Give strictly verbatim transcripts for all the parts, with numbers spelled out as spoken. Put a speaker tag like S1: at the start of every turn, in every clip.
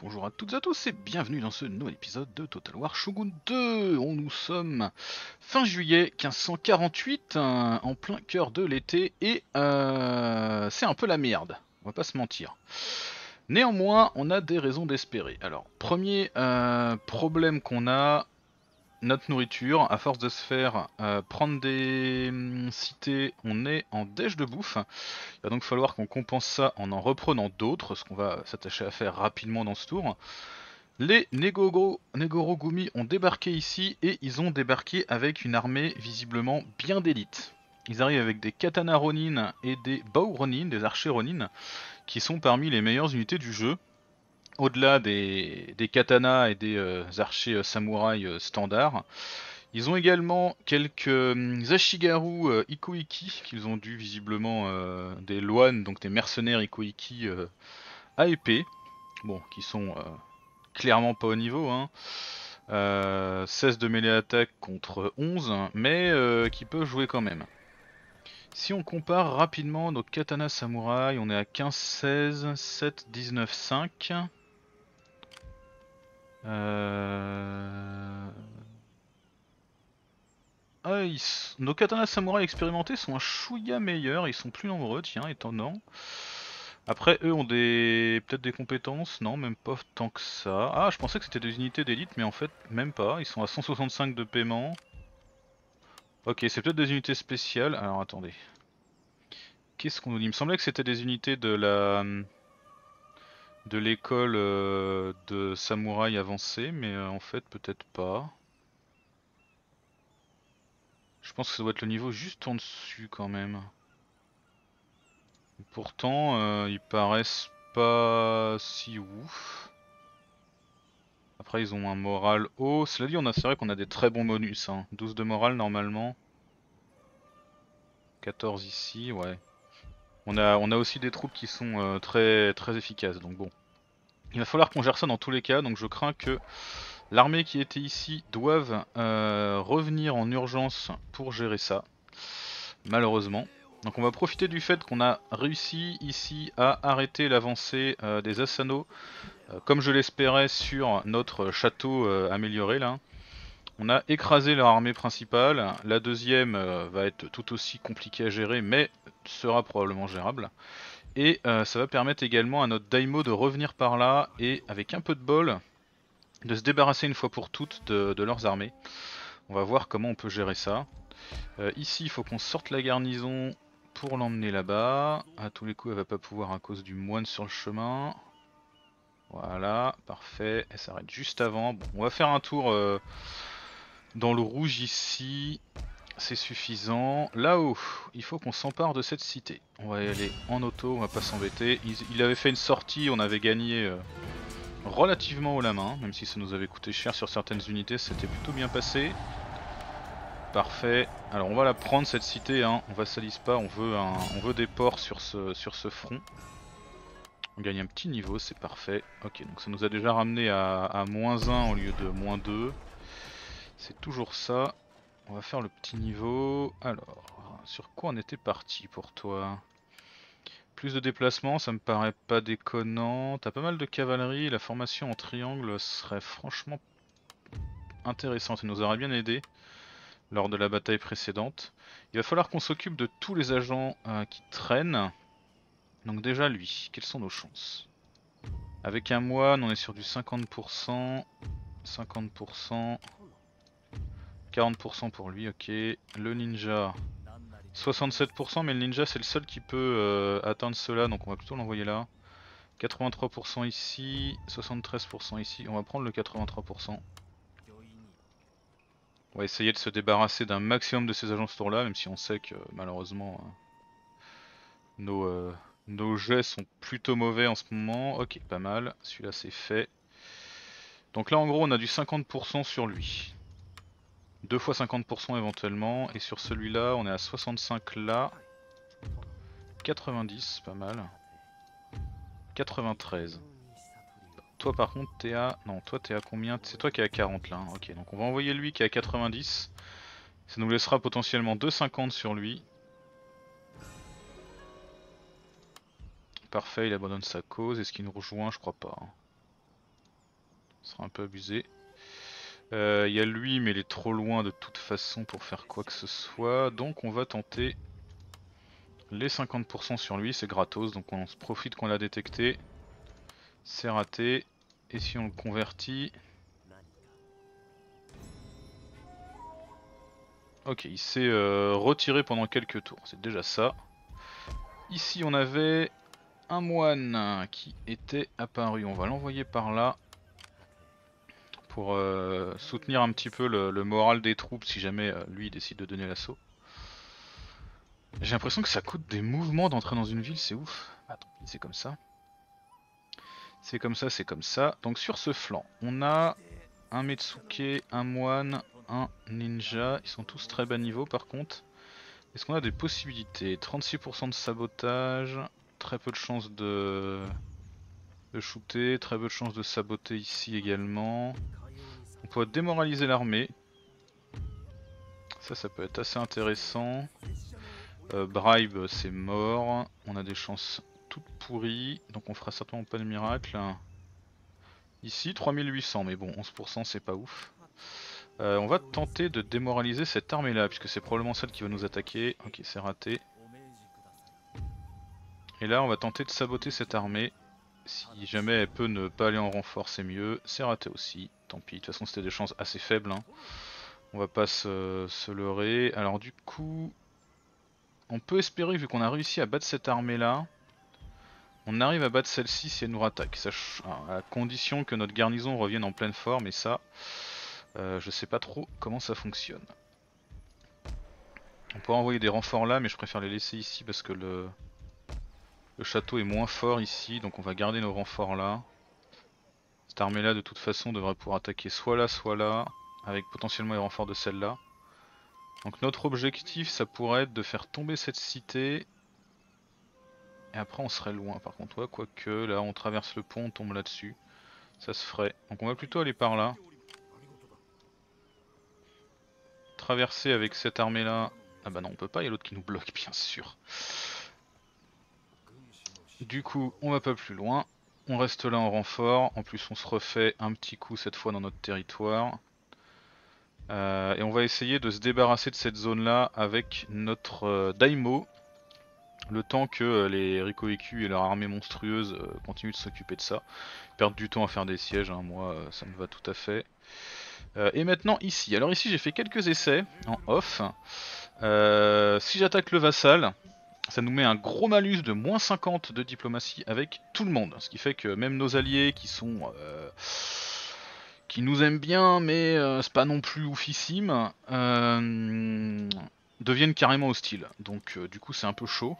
S1: bonjour à toutes et à tous et bienvenue dans ce nouvel épisode de Total War Shogun deux. On nous sommes fin juillet quinze cent quarante-huit, euh, en plein cœur de l'été et euh, c'est un peu la merde, on va pas se mentir. Néanmoins, on a des raisons d'espérer. Alors, premier euh, problème qu'on a, notre nourriture, à force de se faire euh, prendre des hum, cités, on est en dèche de bouffe. Il va donc falloir qu'on compense ça en en reprenant d'autres, ce qu'on va s'attacher à faire rapidement dans ce tour. Les Negoro, Negorogumi ont débarqué ici et ils ont débarqué avec une armée visiblement bien d'élite. Ils arrivent avec des katana ronin et des bao ronin, des archers ronin, qui sont parmi les meilleures unités du jeu. Au-delà des, des katanas et des euh, archers euh, samouraïs euh, standards, ils ont également quelques euh, Ashigaru euh, Ikoiki, qu'ils ont dû visiblement euh, des Loan, donc des mercenaires Ikoiki euh, à épée, bon, qui sont euh, clairement pas au niveau, hein. Euh, seize de mêlée attaque contre onze, mais euh, qui peut jouer quand même. Si on compare rapidement nos katana samouraï, on est à quinze seize, sept dix-neuf cinq. Euh... Ah, ils s- nos katanas samouraï expérimentés sont un chouïa meilleurs, ils sont plus nombreux, tiens, étonnant. Après, eux ont des peut-être des compétences, non, même pas tant que ça. Ah, je pensais que c'était des unités d'élite, mais en fait, même pas. Ils sont à cent soixante-cinq de paiement. Ok, c'est peut-être des unités spéciales. Alors attendez. Qu'est-ce qu'on nous dit? Il me semblait que c'était des unités de la de l'école euh, de samouraï avancée, mais euh, en fait peut-être pas. Je pense que ça doit être le niveau juste en dessus quand même. Pourtant, euh, ils paraissent pas si ouf. Après, ils ont un moral haut. Cela dit, on a c'est vrai qu'on a des très bons bonus, hein. douze de morale normalement. quatorze ici, ouais. On a, on a aussi des troupes qui sont euh, très, très efficaces, donc bon. Il va falloir qu'on gère ça dans tous les cas, donc je crains que l'armée qui était ici doive euh, revenir en urgence pour gérer ça, malheureusement. Donc on va profiter du fait qu'on a réussi ici à arrêter l'avancée euh, des Asano, euh, comme je l'espérais sur notre château euh, amélioré là. On a écrasé leur armée principale, la deuxième euh, va être tout aussi compliquée à gérer mais sera probablement gérable. Et euh, ça va permettre également à notre Daimo de revenir par là et avec un peu de bol de se débarrasser une fois pour toutes de, de leurs armées. On va voir comment on peut gérer ça. Euh, ici il faut qu'on sorte la garnison pour l'emmener là-bas. À tous les coups elle va pas pouvoir à cause du moine sur le chemin. Voilà, parfait, elle s'arrête juste avant. Bon, on va faire un tour euh, dans le rouge ici. C'est suffisant. Là-haut, il faut qu'on s'empare de cette cité. On va y aller en auto, on va pas s'embêter. Il, il avait fait une sortie, on avait gagné euh, relativement haut la main, même si ça nous avait coûté cher sur certaines unités, c'était plutôt bien passé. Parfait. Alors on va la prendre cette cité, hein. On vassalise pas, on veut, un, on veut des ports sur ce, sur ce front. On gagne un petit niveau, c'est parfait. Ok, donc ça nous a déjà ramené à, à moins un au lieu de moins deux. C'est toujours ça. On va faire le petit niveau. Alors, sur quoi on était parti pour toi? Plus de déplacement, ça me paraît pas déconnant. T'as pas mal de cavalerie, la formation en triangle serait franchement intéressante, ça nous aurait bien aidé lors de la bataille précédente. Il va falloir qu'on s'occupe de tous les agents euh, qui traînent. Donc déjà lui, quelles sont nos chances? Avec un moine, on est sur du cinquante pour cent, cinquante pour cent, quarante pour cent pour lui, ok. Le ninja, soixante-sept pour cent, mais le ninja c'est le seul qui peut euh, atteindre cela, donc on va plutôt l'envoyer là. quatre-vingt-trois pour cent ici, soixante-treize pour cent ici, on va prendre le quatre-vingt-trois pour cent. On va essayer de se débarrasser d'un maximum de ces agents ce tour là, même si on sait que malheureusement euh, nos, euh, nos jets sont plutôt mauvais en ce moment. Ok, pas mal, celui-là c'est fait. Donc là en gros on a du cinquante pour cent sur lui. Deux fois cinquante pour cent éventuellement, et sur celui-là on est à soixante-cinq là. quatre-vingt-dix, pas mal. quatre-vingt-treize. Toi par contre t'es à... Non, toi t'es à combien? C'est toi qui es à quarante là, hein. Ok, donc on va envoyer lui qui est à quatre-vingt-dix. Ça nous laissera potentiellement deux cinquante sur lui. Parfait, il abandonne sa cause. Est-ce qu'il nous rejoint? Je crois pas, hein. Ce sera un peu abusé. Il euh, y a lui, mais il est trop loin de toute façon pour faire quoi que ce soit. Donc on va tenter les cinquante pour cent sur lui, c'est gratos. Donc on se profite qu'on l'a détecté. C'est raté. Et si on le convertit... Ok, il s'est euh, retiré pendant quelques tours, c'est déjà ça. Ici on avait un moine qui était apparu, on va l'envoyer par là. Pour euh, soutenir un petit peu le, le moral des troupes si jamais euh, lui décide de donner l'assaut. J'ai l'impression que ça coûte des mouvements d'entrer dans une ville, c'est ouf. Ah, tant pis, c'est comme ça. C'est comme ça, c'est comme ça. Donc sur ce flanc, on a un Metsuke, un moine, un ninja. Ils sont tous très bas niveau par contre. Est-ce qu'on a des possibilités? Trente-six pour cent de sabotage, très peu de chances de... de shooter, très peu de chances de saboter ici également. On peut démoraliser l'armée. Ça, ça peut être assez intéressant. Euh, bribe, c'est mort. On a des chances toutes pourries, donc on fera certainement pas de miracle. Ici, trois mille huit cents, mais bon, onze pour cent c'est pas ouf. Euh, on va tenter de démoraliser cette armée là, puisque c'est probablement celle qui va nous attaquer. Ok, c'est raté. Et là, on va tenter de saboter cette armée. Si jamais elle peut ne pas aller en renfort, c'est mieux. C'est raté aussi, tant pis. De toute façon, c'était des chances assez faibles. Hein. On va pas se, se leurrer. Alors du coup, on peut espérer, vu qu'on a réussi à battre cette armée là, on arrive à battre celle-ci si elle nous rattaque, ça, à condition que notre garnison revienne en pleine forme, et ça, euh, je sais pas trop comment ça fonctionne. On pourrait envoyer des renforts là, mais je préfère les laisser ici parce que le, le château est moins fort ici, donc on va garder nos renforts là. Cette armée là de toute façon devrait pouvoir attaquer soit là, soit là, avec potentiellement les renforts de celle-là. Donc notre objectif ça pourrait être de faire tomber cette cité. Et après on serait loin par contre, ouais, quoique là on traverse le pont, on tombe là-dessus. Ça se ferait. Donc on va plutôt aller par là. Traverser avec cette armée là. Ah bah non on peut pas, il y a l'autre qui nous bloque bien sûr. Du coup on va pas plus loin. On reste là en renfort. En plus on se refait un petit coup cette fois dans notre territoire. Euh, et on va essayer de se débarrasser de cette zone là avec notre euh, Daimo. Le temps que euh, les Rikoiku et leur armée monstrueuse euh, continuent de s'occuper de ça. Perdre du temps à faire des sièges, hein, moi euh, ça me va tout à fait. Euh, et maintenant ici, alors ici j'ai fait quelques essais en off. Euh, si j'attaque le vassal, ça nous met un gros malus de moins cinquante de diplomatie avec tout le monde. Ce qui fait que même nos alliés qui sont... Euh, qui nous aiment bien mais euh, c'est pas non plus oufissime, euh, deviennent carrément hostiles. Donc euh, du coup c'est un peu chaud.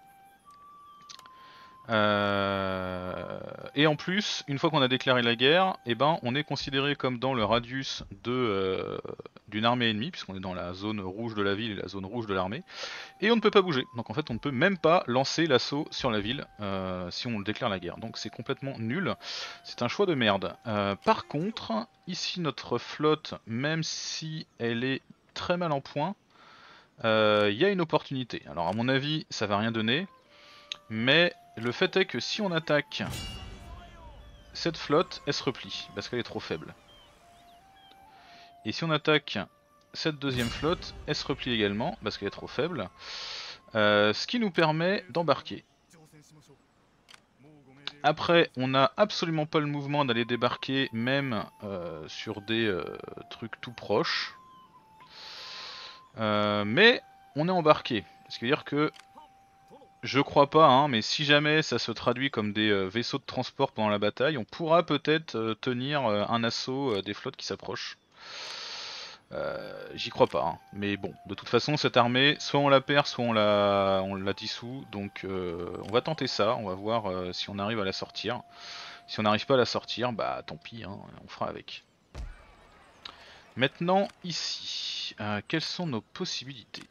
S1: Euh, et en plus, une fois qu'on a déclaré la guerre, eh ben, on est considéré comme dans le radius de, euh, d'une armée ennemie, puisqu'on est dans la zone rouge de la ville et la zone rouge de l'armée, et on ne peut pas bouger. Donc en fait, on ne peut même pas lancer l'assaut sur la ville euh, si on déclare la guerre. Donc c'est complètement nul. C'est un choix de merde. Euh, par contre, ici notre flotte, même si elle est très mal en point, il euh, y a une opportunité. Alors à mon avis, ça va rien donner. Mais le fait est que si on attaque cette flotte, elle se replie parce qu'elle est trop faible. Et si on attaque cette deuxième flotte, elle se replie également parce qu'elle est trop faible. Euh, ce qui nous permet d'embarquer. Après, on n'a absolument pas le mouvement d'aller débarquer même euh, sur des euh, trucs tout proches. Euh, mais on est embarqué. Ce qui veut dire que je crois pas, hein, mais si jamais ça se traduit comme des euh, vaisseaux de transport pendant la bataille, on pourra peut-être euh, tenir euh, un assaut euh, des flottes qui s'approchent. Euh, J'y crois pas, hein. Mais bon, de toute façon cette armée, soit on la perd, soit on la, on la dissout, donc euh, on va tenter ça, on va voir euh, si on arrive à la sortir. Si on n'arrive pas à la sortir, bah tant pis, hein, on fera avec. Maintenant ici, euh, quelles sont nos possibilités?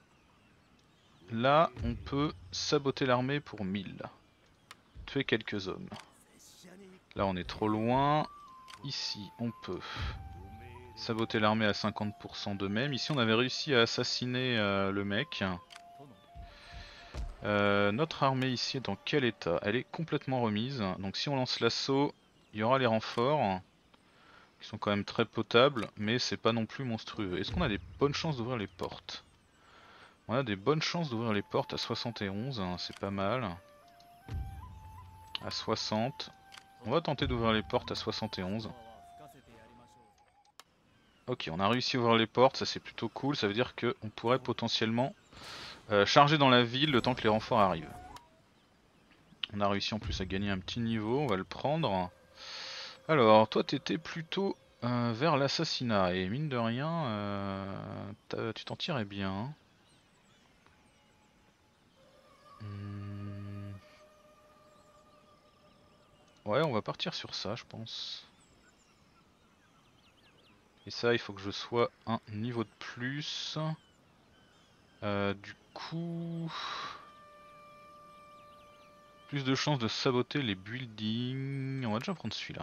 S1: Là, on peut saboter l'armée pour mille. Tuer quelques hommes. Là, on est trop loin. Ici, on peut saboter l'armée à cinquante pour cent de même. Ici, on avait réussi à assassiner euh, le mec. Euh, notre armée ici est dans quel état? Elle est complètement remise. Donc si on lance l'assaut, il y aura les renforts. Qui sont quand même très potables, mais c'est pas non plus monstrueux. Est-ce qu'on a des bonnes chances d'ouvrir les portes? On a des bonnes chances d'ouvrir les portes à soixante et onze, hein, c'est pas mal. À soixante. On va tenter d'ouvrir les portes à soixante et onze. Ok, on a réussi à ouvrir les portes, ça c'est plutôt cool, ça veut dire qu'on pourrait potentiellement euh, charger dans la ville le temps que les renforts arrivent. On a réussi en plus à gagner un petit niveau, on va le prendre. Alors, toi t'étais plutôt euh, vers l'assassinat, et mine de rien, euh, tu t'en tirais bien. Hein. Hmm. Ouais, on va partir sur ça, je pense. Et ça, il faut que je sois un niveau de plus. Euh, du coup... Plus de chances de saboter les buildings. On va déjà prendre celui-là.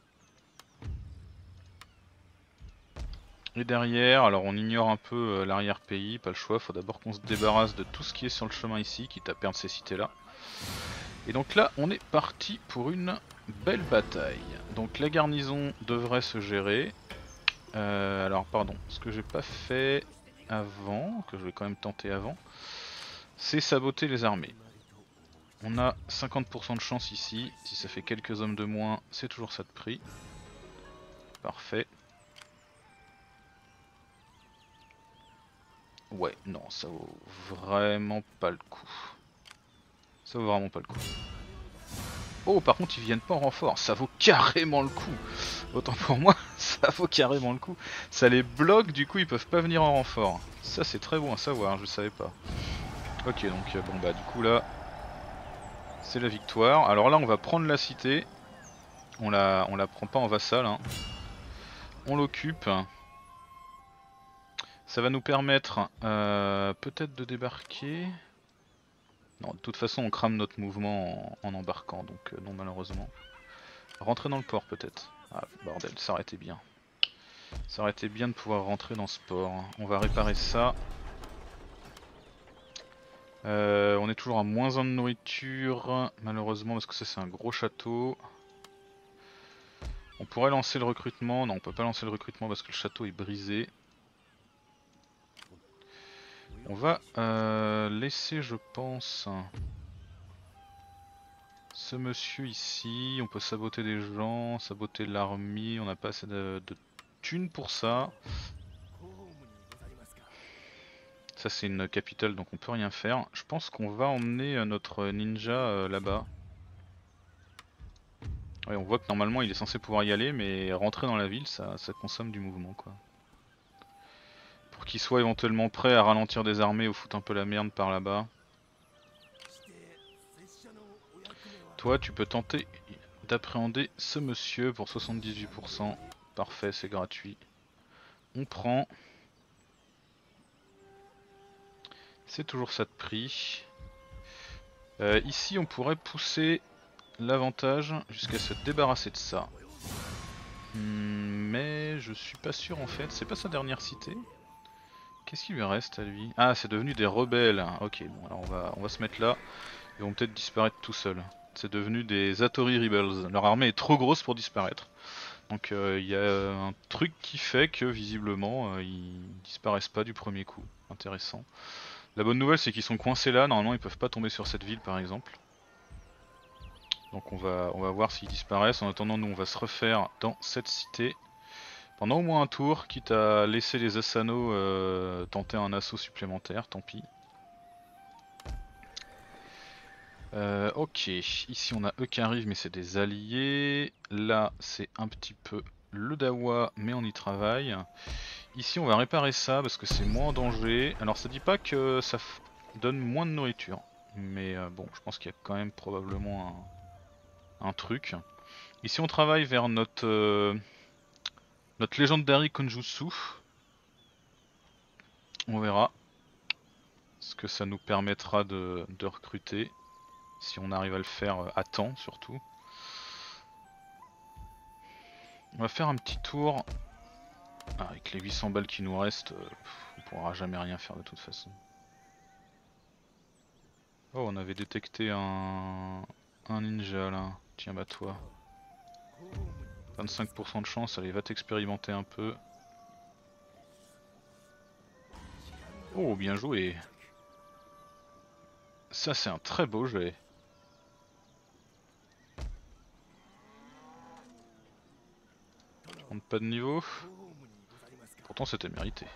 S1: Et derrière, alors on ignore un peu euh, l'arrière-pays, pas le choix, faut d'abord qu'on se débarrasse de tout ce qui est sur le chemin ici, quitte à perdre ces cités-là. Et donc là, on est parti pour une belle bataille. Donc la garnison devrait se gérer. Euh, alors pardon, ce que j'ai pas fait avant, que je vais quand même tenter avant, c'est saboter les armées. On a cinquante pour cent de chance ici, si ça fait quelques hommes de moins, c'est toujours ça de prix. Parfait. Ouais, non, ça vaut vraiment pas le coup. Ça vaut vraiment pas le coup. Oh, par contre, ils viennent pas en renfort, ça vaut carrément le coup. Autant pour moi, ça vaut carrément le coup. Ça les bloque, du coup, ils peuvent pas venir en renfort. Ça, c'est très bon à savoir, je savais pas. Ok, donc, euh, bon, bah, du coup, là, c'est la victoire. Alors là, on va prendre la cité. On la, on la prend pas en vassal, hein. On l'occupe. Ça va nous permettre euh, peut-être de débarquer. Non, de toute façon, on crame notre mouvement en, en embarquant, donc euh, non, malheureusement. Rentrer dans le port, peut-être. Ah, bordel, ça aurait été bien. Ça aurait été bien de pouvoir rentrer dans ce port. On va réparer ça. Euh, on est toujours à moins un de nourriture, malheureusement, parce que ça, c'est un gros château. On pourrait lancer le recrutement. Non, on peut pas lancer le recrutement parce que le château est brisé. On va euh, laisser, je pense, ce monsieur ici. On peut saboter des gens, saboter l'armée. On n'a pas assez de, de thunes pour ça. Ça, c'est une capitale, donc on peut rien faire. Je pense qu'on va emmener notre ninja euh, là-bas. Ouais, on voit que normalement il est censé pouvoir y aller, mais rentrer dans la ville, ça, ça consomme du mouvement, quoi. Pour qu'il soit éventuellement prêt à ralentir des armées ou foutre un peu la merde par là-bas. Toi, tu peux tenter d'appréhender ce monsieur pour soixante-dix-huit pour cent. Parfait, c'est gratuit. On prend. C'est toujours ça de prix. Euh, ici, on pourrait pousser l'avantage jusqu'à se débarrasser de ça. Hmm, mais je suis pas sûr en fait. C'est pas sa dernière cité. Qu'est-ce qui lui reste à lui? Ah, c'est devenu des rebelles. Ok, bon, alors on va, on va se mettre là. Ils vont peut-être disparaître tout seuls. C'est devenu des Atori Rebels. Leur armée est trop grosse pour disparaître. Donc il euh, y a un truc qui fait que visiblement euh, ils disparaissent pas du premier coup. Intéressant. La bonne nouvelle c'est qu'ils sont coincés là. Normalement ils peuvent pas tomber sur cette ville par exemple. Donc on va, on va voir s'ils disparaissent. En attendant, nous on va se refaire dans cette cité pendant au moins un tour, quitte à laisser les Asano euh, tenter un assaut supplémentaire, tant pis. Euh, ok, ici on a eux qui arrivent mais c'est des alliés. Là c'est un petit peu le Dawa mais on y travaille. Ici on va réparer ça parce que c'est moins en danger. Alors ça dit pas que ça donne moins de nourriture. Mais euh, bon, je pense qu'il y a quand même probablement un, un truc. Ici on travaille vers notre, euh, notre Legendary Konjutsu. On verra ce que ça nous permettra de, de recruter. Si on arrive à le faire à temps surtout. On va faire un petit tour. Ah, avec les huit cents balles qui nous restent, euh, on pourra jamais rien faire de toute façon. Oh, on avait détecté un, un ninja là. Tiens, bah toi. vingt-cinq pour cent de chance, allez va t'expérimenter un peu. Oh bien joué. Ça c'est un très beau jet. Je monte pas de niveau. Pourtant c'était mérité.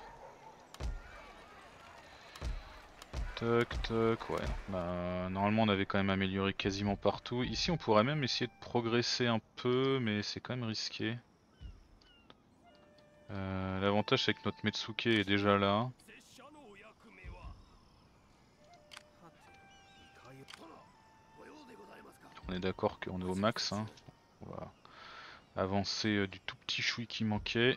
S1: Toc toc, ouais. Bah, normalement on avait quand même amélioré quasiment partout. Ici on pourrait même essayer de progresser un peu, mais c'est quand même risqué. Euh, L'avantage c'est que notre Metsuke est déjà là. On est d'accord qu'on est au max. Hein. On va avancer euh, du tout petit chouï qui manquait.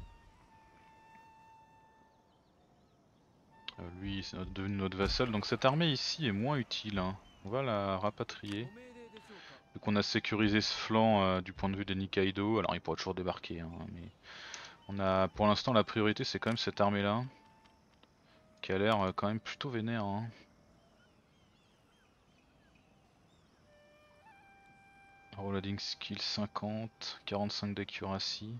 S1: Euh, lui c'est notre, devenu notre vassal. Donc cette armée ici est moins utile. Hein. On va la rapatrier. Vu qu'on a sécurisé ce flanc euh, du point de vue des Nikkaido. Alors il pourra toujours débarquer. Hein, mais on a pour l'instant la priorité c'est quand même cette armée là. Qui a l'air euh, quand même plutôt vénère. Hein. Reloading skill cinquante, quarante-cinq d'accuracy.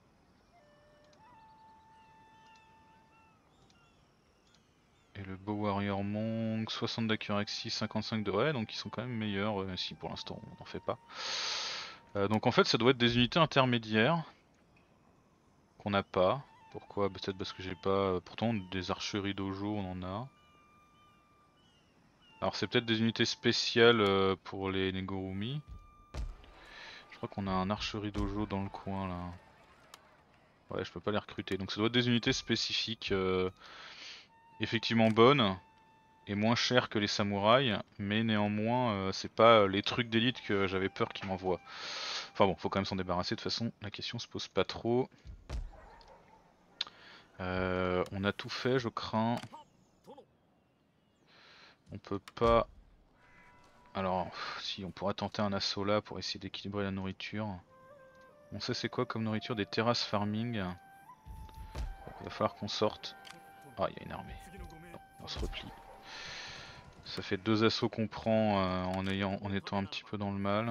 S1: Et le Bow Warrior Monk, soixante d'accuracy, cinquante-cinq de... Ouais, donc ils sont quand même meilleurs, euh, si pour l'instant on n'en fait pas. Euh, donc en fait ça doit être des unités intermédiaires qu'on n'a pas. Pourquoi? Peut-être parce que j'ai pas... euh, Pourtant des archeries dojo on en a. Alors c'est peut-être des unités spéciales euh, pour les Negorumi. Je crois qu'on a un archerie dojo dans le coin là. Ouais, je peux pas les recruter. Donc ça doit être des unités spécifiques, euh, effectivement bonnes et moins chères que les samouraïs, mais néanmoins euh, c'est pas les trucs d'élite que j'avais peur qu'ils m'envoient. Enfin bon, faut quand même s'en débarrasser de toute façon, la question se pose pas trop. Euh, on a tout fait, je crains. On peut pas... Alors, si on pourrait tenter un assaut là pour essayer d'équilibrer la nourriture. On sait c'est quoi comme nourriture? Des terrasses farming. Il va falloir qu'on sorte. Ah, il y a une armée. Non, on se replie. Ça fait deux assauts qu'on prend euh, en, ayant, en étant un petit peu dans le mal.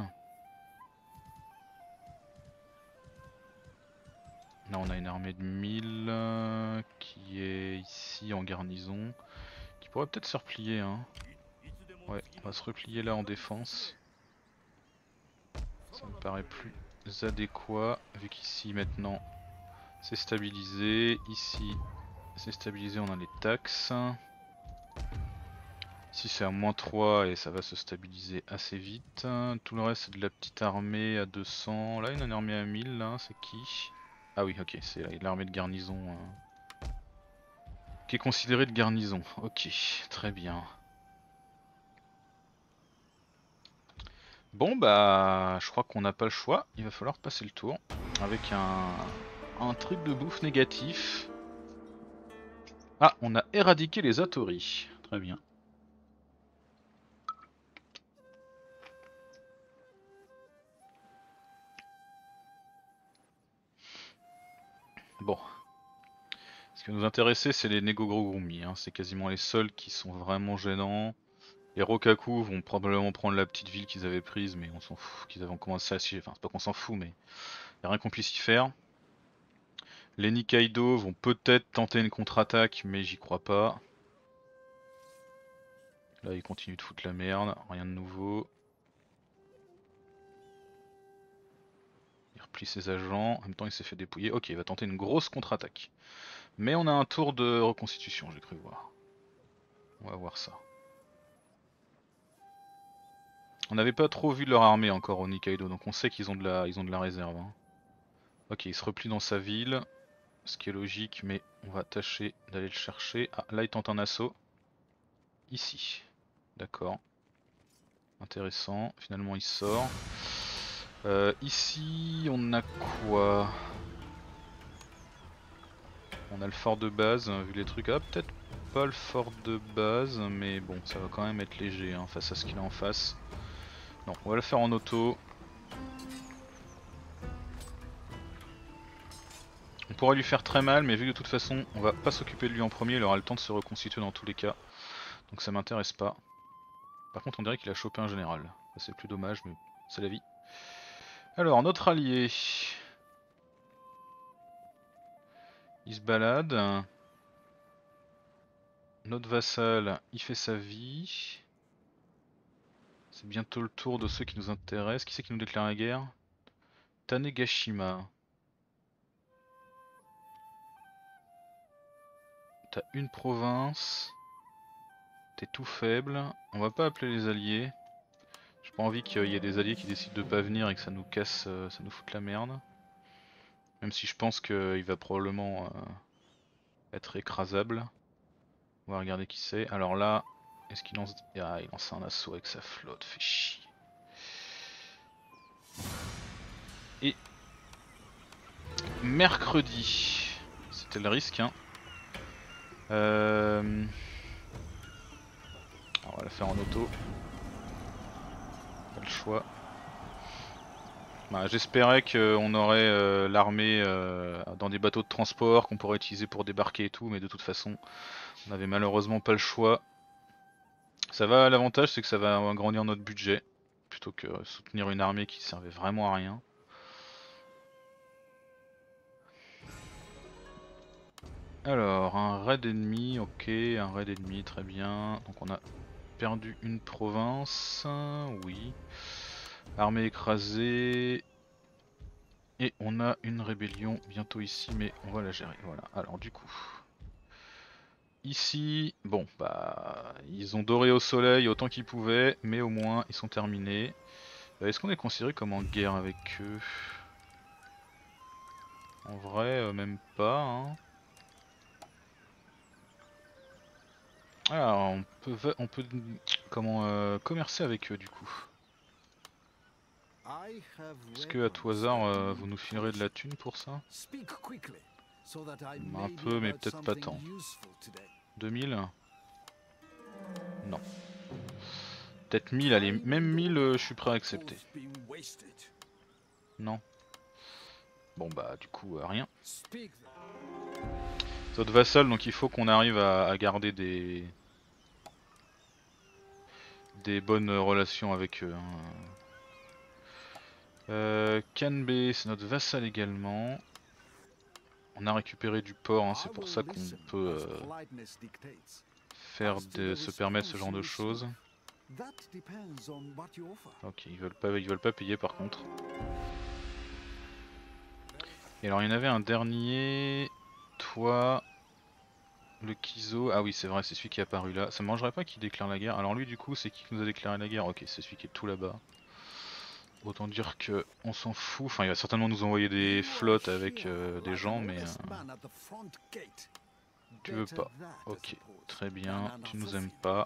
S1: Là on a une armée de mille euh, qui est ici en garnison. Qui pourrait peut-être se replier. Hein. Ouais, on va se replier là en défense. Ça me paraît plus adéquat vu qu'ici maintenant c'est stabilisé. Ici c'est stabilisé, on a les taxes. Ici c'est à moins trois et ça va se stabiliser assez vite. Tout le reste c'est de la petite armée à deux cents. Là il y a une armée à mille là, c'est qui? Ah oui ok, c'est l'armée de garnison. Euh, qui est considérée de garnison. Ok, très bien. Bon bah je crois qu'on n'a pas le choix, il va falloir passer le tour. Avec un, un truc de bouffe négatif. Ah, on a éradiqué les Atori. Très bien. Bon. Ce qui va nous intéresser, c'est les Negogorumi. Hein. C'est quasiment les seuls qui sont vraiment gênants. Les Rokaku vont probablement prendre la petite ville qu'ils avaient prise, mais on s'en fout. Qu'ils avaient commencé à s'y... Enfin, c'est pas qu'on s'en fout, mais y a rien qu'on puisse y faire. Les Nikkaido vont peut-être tenter une contre-attaque, mais j'y crois pas. Là, ils continuent de foutre la merde. Rien de nouveau. Il replie ses agents. En même temps, il s'est fait dépouiller. Ok, il va tenter une grosse contre-attaque. Mais on a un tour de reconstitution, j'ai cru voir. On va voir ça. On n'avait pas trop vu leur armée encore au Nikkaido, donc on sait qu'ils ont de la, ils ont de la réserve. Hein. Ok, il se replie dans sa ville, ce qui est logique, mais on va tâcher d'aller le chercher. Ah, là il tente un assaut. Ici. D'accord. Intéressant. Finalement il sort. Euh, ici on a quoi? On a le fort de base, vu les trucs. Ah, peut-être pas le fort de base, mais bon, ça va quand même être léger hein, face à ce qu'il a en face. Non, on va le faire en auto. On pourrait lui faire très mal, mais vu que de toute façon on va pas s'occuper de lui en premier, il aura le temps de se reconstituer dans tous les cas. Donc ça m'intéresse pas. Par contre on dirait qu'il a chopé un général. C'est plus dommage, mais c'est la vie. Alors notre allié. Il se balade. Notre vassal, il fait sa vie. C'est bientôt le tour de ceux qui nous intéressent. Qui c'est qui nous déclare la guerre? Tanegashima. T'as une province. T'es tout faible. On va pas appeler les alliés. J'ai pas envie qu'il y ait des alliés qui décident de pas venir et que ça nous casse, euh, ça nous foute la merde. Même si je pense qu'il va probablement euh, être écrasable. On va regarder qui c'est. Alors là, est-ce qu'il lance... Ah, il lance un assaut avec sa flotte, fait chier. Et mercredi, c'était le risque, hein. Euh... Alors on va la faire en auto. Pas le choix. Bah, j'espérais qu'on aurait euh, l'armée euh, dans des bateaux de transport qu'on pourrait utiliser pour débarquer et tout, mais de toute façon, on n'avait malheureusement pas le choix. Ça va, l'avantage c'est que ça va agrandir notre budget, plutôt que soutenir une armée qui servait vraiment à rien. Alors, un raid ennemi, ok, un raid ennemi, très bien. Donc on a perdu une province, oui. Armée écrasée. Et on a une rébellion bientôt ici, mais on va la gérer. Voilà, alors du coup... Ici, bon, bah... Ils ont doré au soleil autant qu'ils pouvaient, mais au moins ils sont terminés. Euh, Est-ce qu'on est considéré comme en guerre avec eux? En vrai, euh, même pas, hein. Alors, on peut, on peut comment euh, commercer avec eux du coup. Est-ce que à tout hasard euh, vous nous filerez de la thune pour ça? Un peu, mais peut-être pas tant. deux mille? Non. Peut-être mille, allez, même mille, euh, je suis prêt à accepter. Non. Bon bah du coup euh, rien. C'est notre vassal, donc il faut qu'on arrive à, à garder des des bonnes relations avec eux. Hein. Euh, Kanbe, c'est notre vassal également. On a récupéré du port, hein, c'est pour ça qu'on peut euh, faire de, se permettre ce genre de choses. Ok, ils veulent pas, ils veulent pas payer par contre. Et alors il y en avait un dernier, toi, le Kizo. Ah oui c'est vrai, c'est celui qui est apparu là. Ça me mangerait pas qu'il déclare la guerre. Alors lui du coup c'est qui qui nous a déclaré la guerre? Ok, c'est celui qui est tout là-bas. Autant dire que on s'en fout. Enfin il va certainement nous envoyer des flottes avec euh, des gens, mais euh, tu veux pas. Ok, très bien. Tu nous aimes pas.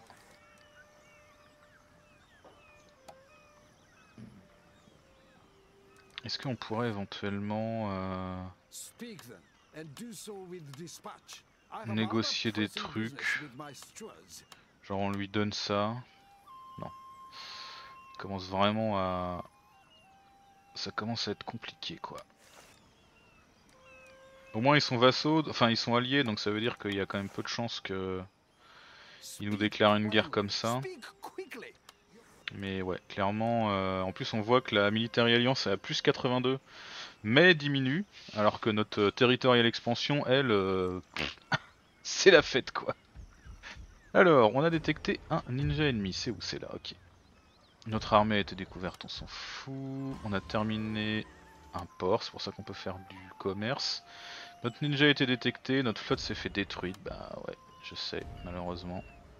S1: Est-ce qu'on pourrait éventuellement euh, négocier des trucs? Genre on lui donne ça. Non. Il commence vraiment à... Ça commence à être compliqué quoi. Au moins ils sont vassaux, enfin ils sont alliés, donc ça veut dire qu'il y a quand même peu de chances que ils nous déclarent une guerre comme ça. Mais ouais, clairement, euh, en plus on voit que la Military Alliance est à plus quatre-vingt-deux, mais diminue, alors que notre Territorial Expansion, elle, euh, c'est la fête quoi. Alors, on a détecté un ninja ennemi, c'est où? C'est là, ok. Notre armée a été découverte, on s'en fout. On a terminé un port, c'est pour ça qu'on peut faire du commerce. Notre ninja a été détecté, notre flotte s'est fait détruire, bah ouais, je sais, malheureusement.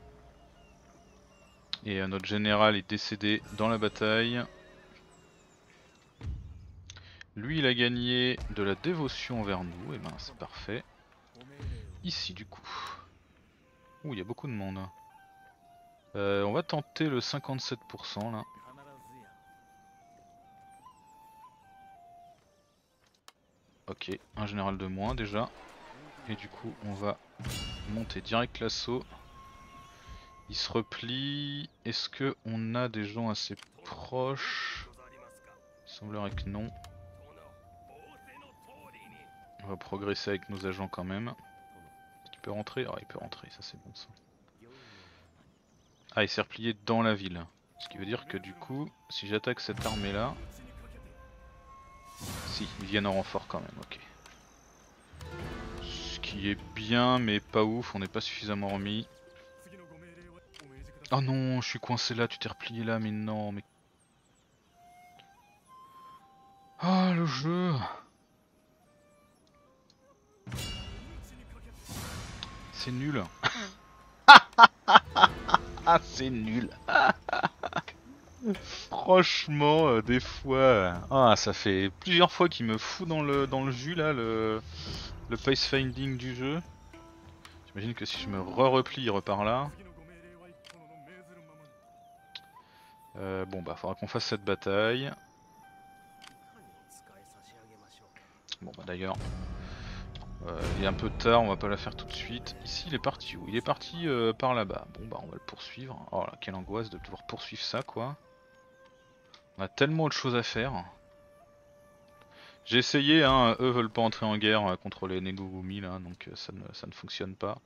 S1: Et euh, notre général est décédé dans la bataille. Lui il a gagné de la dévotion envers nous, et ben c'est parfait. Ici du coup. Ouh, il y a beaucoup de monde. Euh, on va tenter le cinquante-sept pour cent là. Ok, un général de moins déjà. Et du coup on va monter direct l'assaut. Il se replie. Est-ce que on a des gens assez proches? Il semblerait que non. On va progresser avec nos agents quand même. Est-ce qu'il peut rentrer? Ah il peut rentrer, ça c'est bon ça. Ah il s'est replié dans la ville. Ce qui veut dire que du coup, si j'attaque cette armée là... Si, ils viennent en renfort quand même, ok. qui est bien mais pas ouf, on n'est pas suffisamment remis. Oh non, je suis coincé là, tu t'es replié là, mais non, mais... Ah, le jeu. C'est nul. Ah, c'est nul. Franchement, euh, des fois... Ah, ça fait plusieurs fois qu'il me fout dans le, dans le jus là, le, le pace finding du jeu. J'imagine que si je me re-replie, il repart là. Euh, bon bah, faudra qu'on fasse cette bataille. Bon bah d'ailleurs, euh, il est un peu tard, on va pas la faire tout de suite. Ici il est parti où? Il est parti euh, par là-bas. Bon bah on va le poursuivre. Oh là, quelle angoisse de devoir poursuivre ça quoi. On a tellement autre chose à faire. J'ai essayé, hein, eux veulent pas entrer en guerre euh, contre les Negurumi là, donc euh, ça, ne, ça ne fonctionne pas.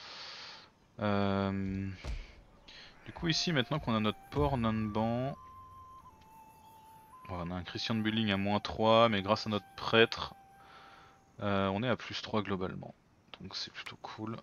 S1: Euh... Du coup ici maintenant qu'on a notre port Nanban, on a un Christian de Bulling à moins trois, mais grâce à notre prêtre, euh, on est à plus trois globalement. Donc c'est plutôt cool.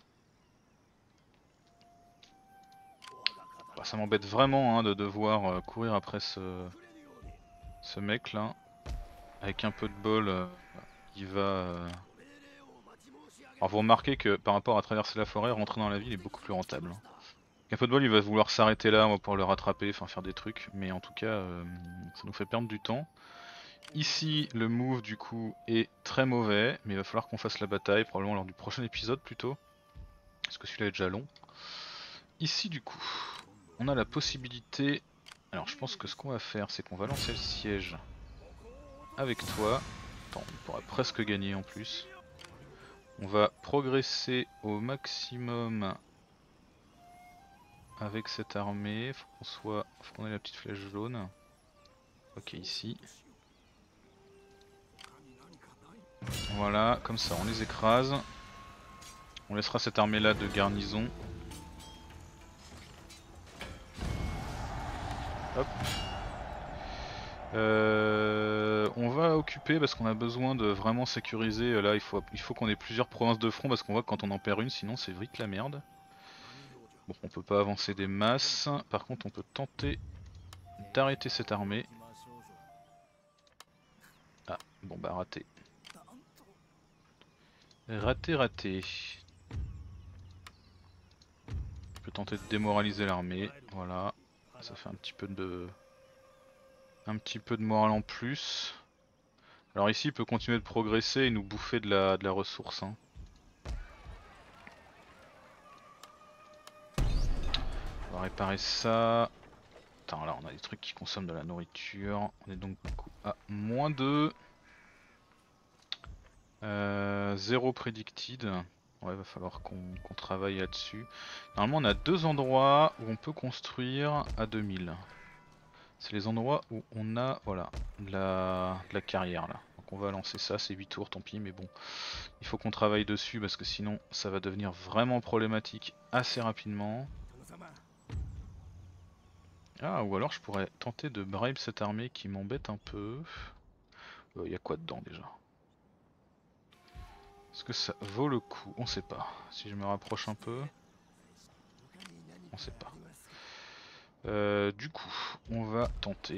S1: Bah, ça m'embête vraiment hein, de devoir euh, courir après ce, ce mec là. Avec un peu de bol, euh, il va... Euh... Alors vous remarquez que par rapport à traverser la forêt, rentrer dans la ville est beaucoup plus rentable. Hein. Avec un peu de bol, il va vouloir s'arrêter là, on va pouvoir le rattraper, enfin faire des trucs. Mais en tout cas, euh, ça nous fait perdre du temps. Ici, le move du coup est très mauvais, mais il va falloir qu'on fasse la bataille, probablement lors du prochain épisode plutôt. Parce que celui-là est déjà long. Ici du coup, on a la possibilité... Alors je pense que ce qu'on va faire, c'est qu'on va lancer le siège avec toi. Attends, on pourra presque gagner en plus. On va progresser au maximum avec cette armée. Faut qu'on soit... Faut qu'on ait la petite flèche jaune. Ok, ici. Voilà, comme ça on les écrase. On laissera cette armée là de garnison. Hop. Euh, on va occuper parce qu'on a besoin de vraiment sécuriser. Là il faut, il faut qu'on ait plusieurs provinces de front parce qu'on voit que quand on en perd une sinon c'est vite la merde. Bon, on peut pas avancer des masses. Par contre on peut tenter d'arrêter cette armée. Ah, bon bah raté. Raté, raté. On peut tenter de démoraliser l'armée. Voilà. Ça fait un petit peu de... Un petit peu de morale en plus. Alors ici il peut continuer de progresser et nous bouffer de la, de la ressource. Hein. On va réparer ça. Attends, là on a des trucs qui consomment de la nourriture. On est donc du coup à moins deux. Euh, zéro predicted. Ouais, va falloir qu'on qu'on travaille là-dessus. Normalement on a deux endroits où on peut construire à deux mille. C'est les endroits où on a voilà, de la, de la carrière là. Donc on va lancer ça, c'est huit tours, tant pis, mais bon. Il faut qu'on travaille dessus parce que sinon ça va devenir vraiment problématique assez rapidement. Ah, ou alors je pourrais tenter de bribe cette armée qui m'embête un peu. Il euh, y a quoi dedans déjà? Est-ce que ça vaut le coup? On sait pas. Si je me rapproche un peu, on sait pas. Euh, du coup, on va tenter.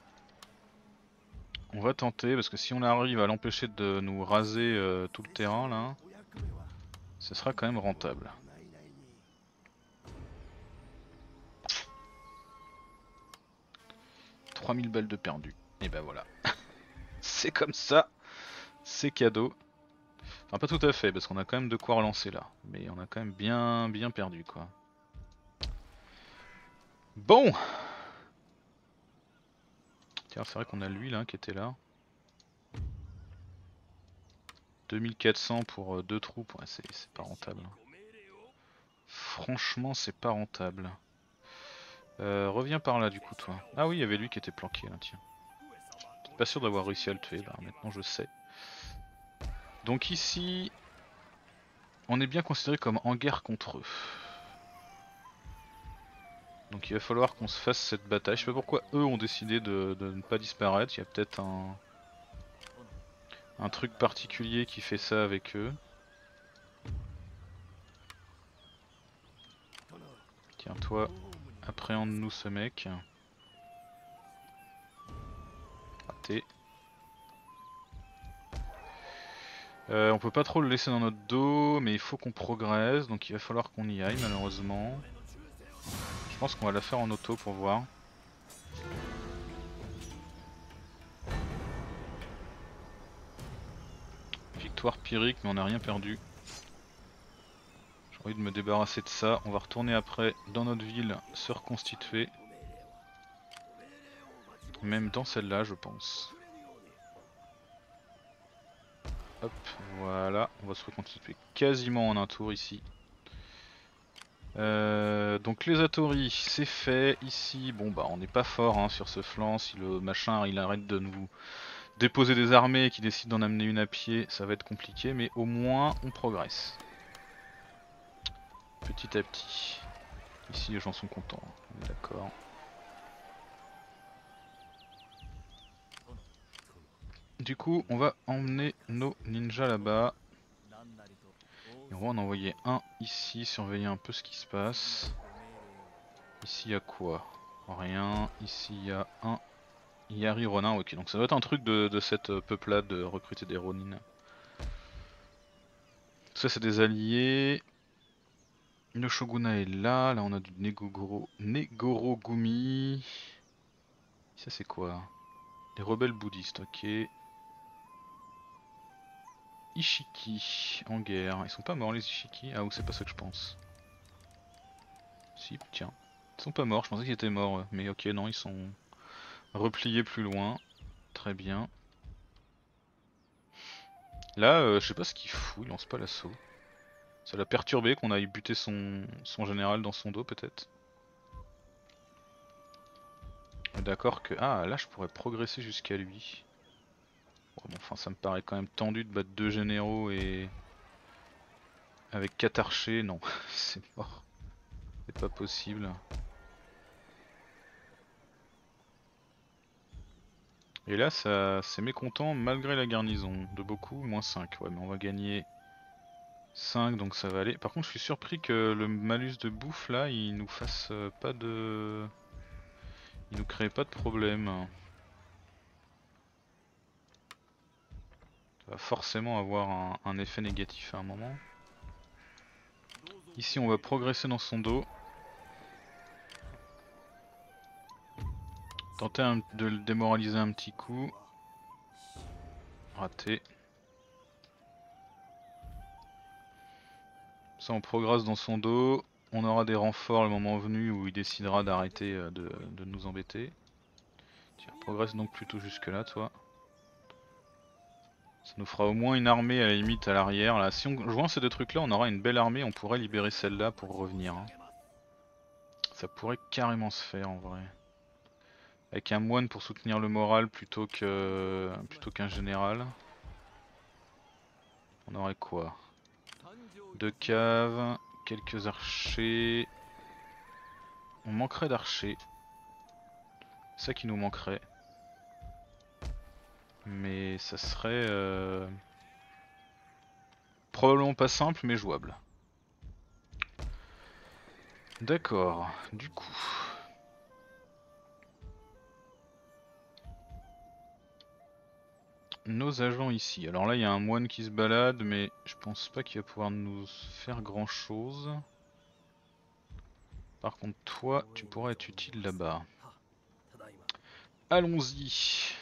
S1: On va tenter parce que si on arrive à l'empêcher de nous raser euh, tout le terrain là, ce sera quand même rentable. trois mille balles de perdu. Et ben voilà. C'est comme ça. C'est cadeau. Enfin pas tout à fait parce qu'on a quand même de quoi relancer là. Mais on a quand même bien bien perdu quoi. Bon. Tiens, c'est vrai qu'on a lui là qui était là. deux mille quatre cents pour euh, deux troupes, ouais, c'est pas rentable. Franchement, c'est pas rentable. Euh, reviens par là du coup, toi. Ah oui, il y avait lui qui était planqué là, tiens. Pas sûr d'avoir réussi à le tuer, bah maintenant je sais. Donc ici, on est bien considéré comme en guerre contre eux. Donc il va falloir qu'on se fasse cette bataille. Je sais pas pourquoi eux ont décidé de, de ne pas disparaître. Il y a peut-être un, un truc particulier qui fait ça avec eux. Tiens, toi, appréhende-nous ce mec. Raté. Euh, on peut pas trop le laisser dans notre dos, mais il faut qu'on progresse, donc il va falloir qu'on y aille malheureusement. Je pense qu'on va la faire en auto pour voir. Victoire pyrrhique, mais on n'a rien perdu. J'ai envie de me débarrasser de ça. On va retourner après dans notre ville se reconstituer. Même dans celle-là, je pense. Hop, voilà. On va se reconstituer quasiment en un tour ici. Euh, donc les Atories, c'est fait. Ici, bon bah on n'est pas fort hein, sur ce flanc. Si le machin il arrête de nous déposer des armées et qu'il décide d'en amener une à pied, ça va être compliqué. Mais au moins on progresse. Petit à petit. Ici les gens sont contents, on est d'accord. Du coup on va emmener nos ninjas là-bas. Et on va en envoyer un ici, surveiller un peu ce qui se passe. Ici il y a quoi? Rien. Ici il y a un Yari Ronin, ok, donc ça doit être un truc de, de cette peuplade de recruter des Ronin. Ça c'est des alliés. Le shogunat est là, là on a du Negogoro, Negorogumi. Ça c'est quoi? Les rebelles bouddhistes, ok. Ishiki en guerre, ils sont pas morts les Ishiki? Ah ou c'est pas ça que je pense. Si, tiens. Ils sont pas morts, je pensais qu'ils étaient morts, mais ok non ils sont repliés plus loin. Très bien. Là euh, je sais pas ce qu'il fout, il lance pas l'assaut. Ça l'a perturbé qu'on aille buter son, son général dans son dos peut-être. D'accord que... Ah là je pourrais progresser jusqu'à lui. Bon, bon, enfin ça me paraît quand même tendu de battre deux généraux et... Avec quatre archers, non, c'est mort. C'est pas possible. Et là ça c'est mécontent malgré la garnison. De beaucoup, moins cinq. Ouais mais on va gagner cinq donc ça va aller. Par contre je suis surpris que le malus de bouffe là il nous fasse euh, pas de... Il nous crée pas de problème. Ça va forcément avoir un, un effet négatif à un moment. Ici on va progresser dans son dos. Tenter un, de le démoraliser un petit coup. Raté. Ça on progresse dans son dos. On aura des renforts le moment venu où il décidera d'arrêter de, de nous embêter. Tu progresses donc plutôt jusque là toi. Ça nous fera au moins une armée à la limite à l'arrière. Là, si on joint ces deux trucs là on aura une belle armée, on pourrait libérer celle-là pour revenir. Hein. Ça pourrait carrément se faire en vrai. Avec un moine pour soutenir le moral plutôt que plutôt qu'un général. On aurait quoi? Deux caves, quelques archers. On manquerait d'archers. C'est ça qui nous manquerait. Mais ça serait euh... probablement pas simple mais jouable. D'accord, du coup. Nos agents ici. Alors là il y a un moine qui se balade mais je pense pas qu'il va pouvoir nous faire grand chose. Par contre toi tu pourras être utile là-bas. Allons-y.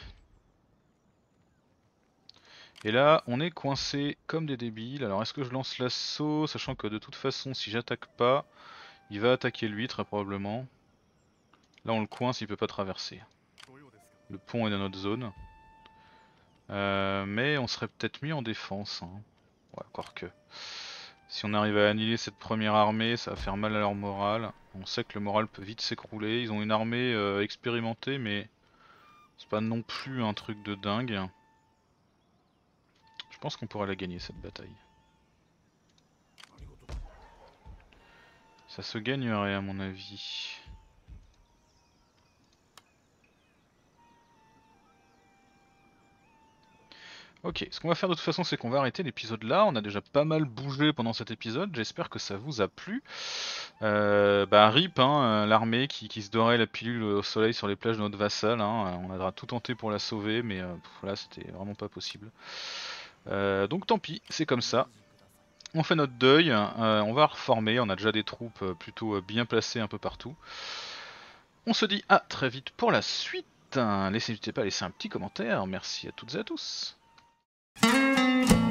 S1: Et là on est coincé comme des débiles. Alors est-ce que je lance l'assaut sachant que de toute façon si j'attaque pas il va attaquer lui très probablement. Là on le coince, il peut pas traverser. Le pont est dans notre zone. Euh, mais on serait peut-être mis en défense. Hein. Ouais, encore que. Si on arrive à annihiler cette première armée, ça va faire mal à leur morale. On sait que le moral peut vite s'écrouler. Ils ont une armée euh, expérimentée, mais c'est pas non plus un truc de dingue. Je pense qu'on pourra la gagner cette bataille. Ça se gagnerait à mon avis. Ok, ce qu'on va faire de toute façon, c'est qu'on va arrêter l'épisode là. On a déjà pas mal bougé pendant cet épisode. J'espère que ça vous a plu. Euh, bah, rip, hein, euh, l'armée qui, qui se dorait la pilule au soleil sur les plages de notre vassal. Hein. On a tout tenté pour la sauver, mais euh, pff, là, c'était vraiment pas possible. Euh, donc tant pis, c'est comme ça. On fait notre deuil. Euh, on va reformer. On a déjà des troupes euh, plutôt euh, bien placées un peu partout. On se dit à très vite pour la suite. Laissez, n'hésitez pas à laisser un petit commentaire. Merci à toutes et à tous.